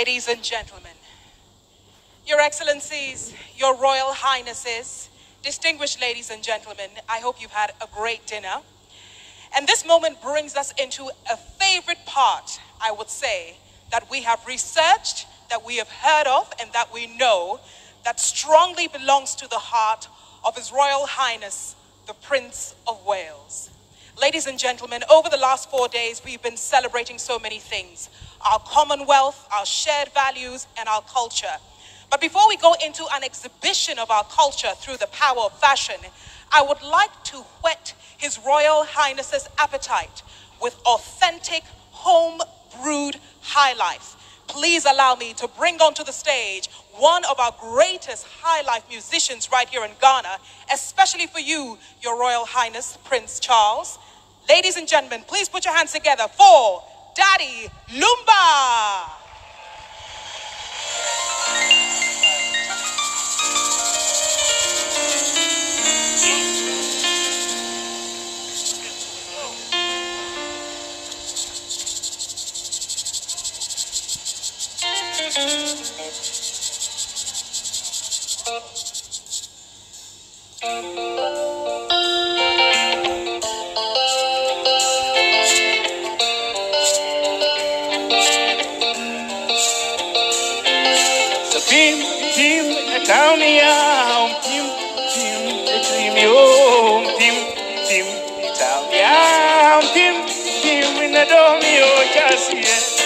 Ladies and gentlemen, Your Excellencies, Your Royal Highnesses, distinguished ladies and gentlemen, I hope you've had a great dinner. And this moment brings us into a favorite part, I would say, that we have researched, that we have heard of, and that we know that strongly belongs to the heart of His Royal Highness, the Prince of Wales. Ladies and gentlemen, over the last 4 days, we've been celebrating so many things: our Commonwealth, our shared values, and our culture. But before we go into an exhibition of our culture through the power of fashion, I would like to whet His Royal Highness's appetite with authentic, home-brewed high life. Please allow me to bring onto the stage one of our greatest high life musicians right here in Ghana, especially for you, Your Royal Highness, Prince Charles. Ladies and gentlemen, please put your hands together for Daddy Lumba. Tell me how Tim, tell me how Tim, in the domio, just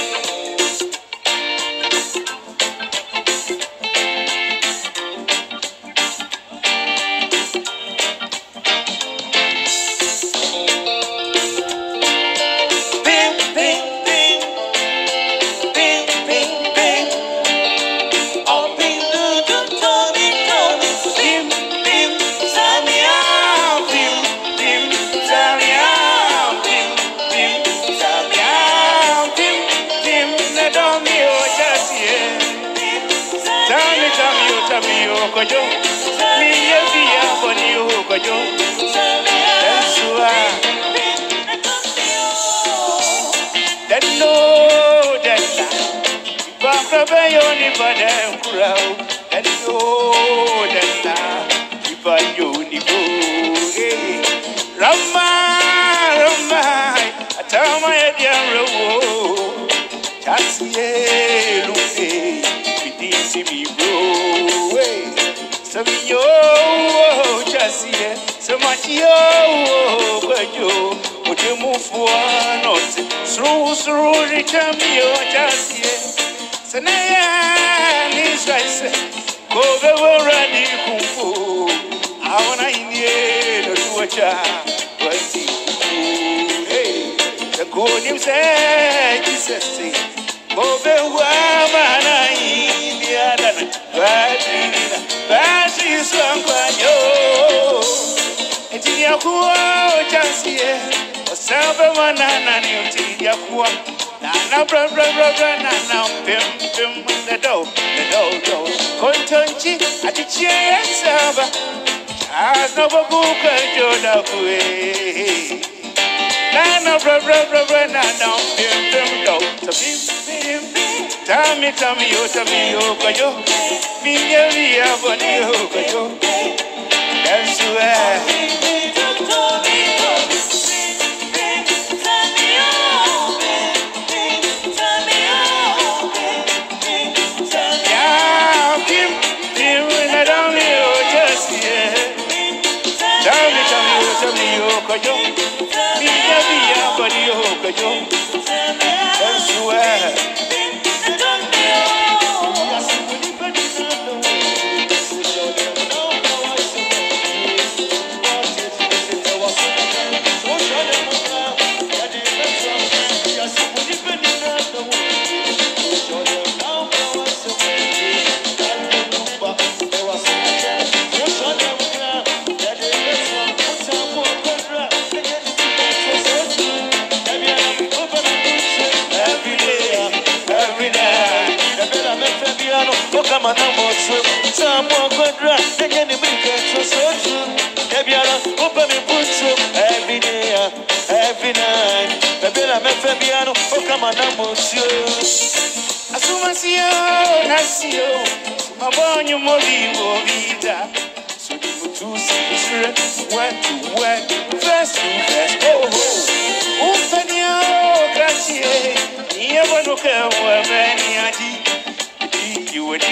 every night, baby, I'm a Fabiano, oh come on, I'm monsieur. Nasio, Mabonyo Molivo Vida. So you to see went to work, first to first. Oh, Ufanio, Gracie, Yabanoka, Wabaniadi. You would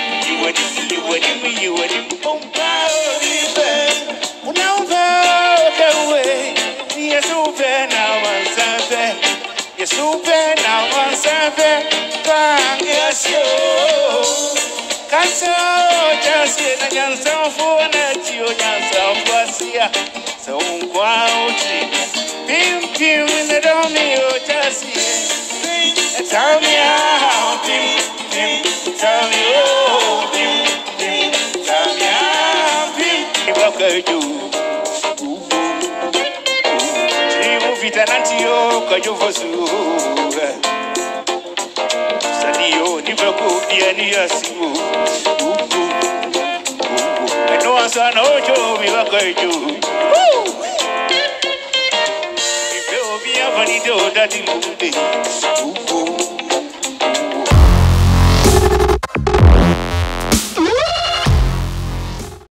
now away. Yes, open now on Sunday. Yes, open now on Sunday. Yes, you. Canso, just in a young for an etio, young Basia. So, quality. Pim in the domino, just here. Tell me how, Pim. Tell me, oh, Pim. Tell me how, Pim. What could you? Vitanantio, Kajovasu. Sadio, Nibaku, Pianiasimu. I know I'm son of Joe, Milakaju. If you'll be a funny door, that you